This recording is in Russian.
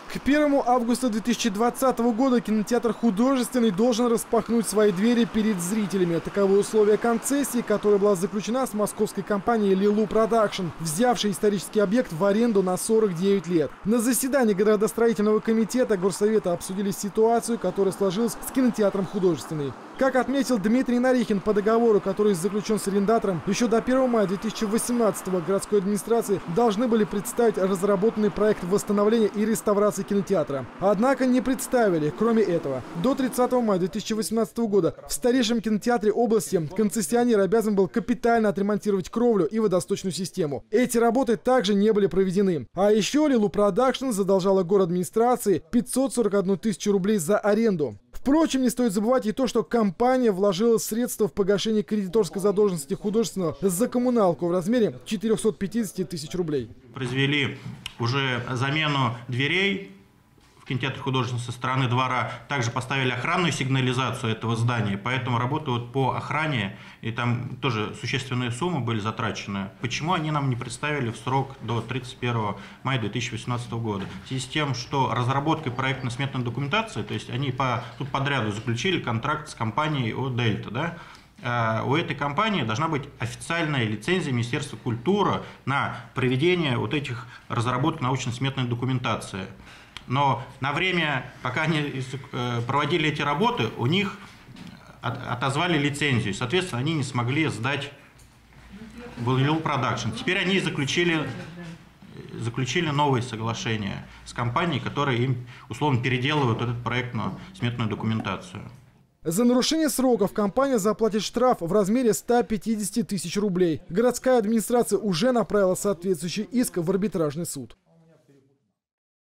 К 1 августа 2020 года кинотеатр «Художественный» должен распахнуть свои двери перед зрителями. Таковы условия концессии, которая была заключена с московской компанией «Лилу Продакшн», взявшей исторический объект в аренду на 49 лет. На заседании градостроительного комитета горсовета обсудили ситуацию, которая сложилась с кинотеатром «Художественный». Как отметил Дмитрий Нарихин, по договору, который заключен с арендатором, еще до 1 мая 2018 городской администрации должны были представить разработанный проект восстановления и реставрации кинотеатра. Однако не представили. Кроме этого, до 30 мая 2018 года в старейшем кинотеатре области концессионер обязан был капитально отремонтировать кровлю и водосточную систему. Эти работы также не были проведены. А еще Лилу Продакшн задолжала городадминистрации 541 тысячу рублей за аренду. Впрочем, не стоит забывать и то, что компания вложила средства в погашение кредиторской задолженности художественного за коммуналку в размере 450 тысяч рублей. Произвели уже замену дверей в кинотеатре «Художественный» со стороны двора. Также поставили охранную сигнализацию этого здания, поэтому работают по охране, и там тоже существенные суммы были затрачены. Почему они нам не представили в срок до 31 мая 2018 года? В связи с тем, что разработкой проектно-сметной документации, то есть они тут подряду заключили контракт с компанией «Дельта», да? У этой компании должна быть официальная лицензия Министерства культуры на проведение вот этих разработок научно-сметной документации. Но на время, пока они проводили эти работы, у них отозвали лицензию. Соответственно, они не смогли сдать в Лилу Продакшн. Теперь они заключили новые соглашения с компанией, которая им условно переделывает эту проектно-сметную документацию. За нарушение сроков компания заплатит штраф в размере 150 тысяч рублей. Городская администрация уже направила соответствующий иск в арбитражный суд.